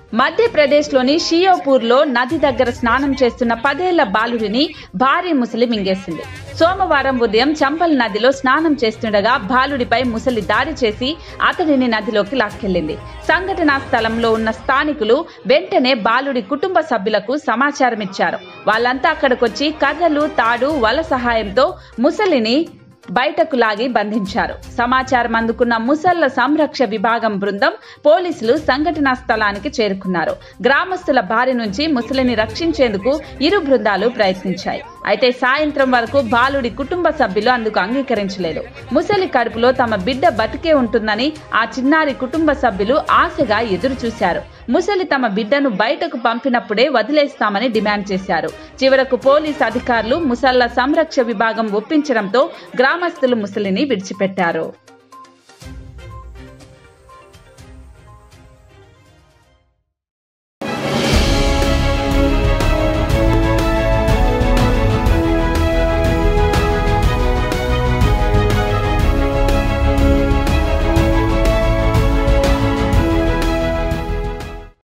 మధ్యప్రదేశ్లోని షియోపూర్లో నది దగ్గర స్నానం చేస్తున్న 10 ఏళ్ల బాలుడిని భారీ ముసలి మింగేసింది. సోమవారం ఉదయం చంపల్ నదిలో స్నానం చేస్తుండగా బాలుడిపై ముసలి దాడి చేసి అతడిని నదిలోకి లాక్కెళ్లింది. సంఘటనా స్థలంలో ఉన్న స్థానికులు వెంటనే బాలుడి కుటుంబ సభ్యులకు సమాచారం ఇచ్చారు. వాళ్ళంతా అక్కడికొచ్చి కర్రలు, తాడు, వల సహాయంతో ముసలిని బయటకు లాగి బంధించారు. సమాచారం అందుకున్న ముసళ్ల సంరక్ష విభాగం బృందం, పోలీసులు సంఘటనా స్థలానికి చేరుకున్నారు. గ్రామస్తుల బారి నుంచి ముసలిని రక్షించేందుకు ఇరు బృందాలు ప్రయత్నించాయి. అయితే సాయంత్రం వరకు బాలుడి కుటుంబ సభ్యులు అందుకు అంగీకరించలేదు. ముసలి కడుపులో తమ బిడ్డ బతికే ఉంటుందని ఆ చిన్నారి కుటుంబ సభ్యులు ఆశగా ఎదురు చూశారు. ముసలి తమ బిడ్డను బయటకు పంపినప్పుడే వదిలేస్తామని డిమాండ్ చేశారు. చివరకు పోలీసు అధికారులు ముసళ్ల సంరక్ష విభాగం ఒప్పించడంతో గ్రామస్తులు ముసలిని విడిచిపెట్టారు.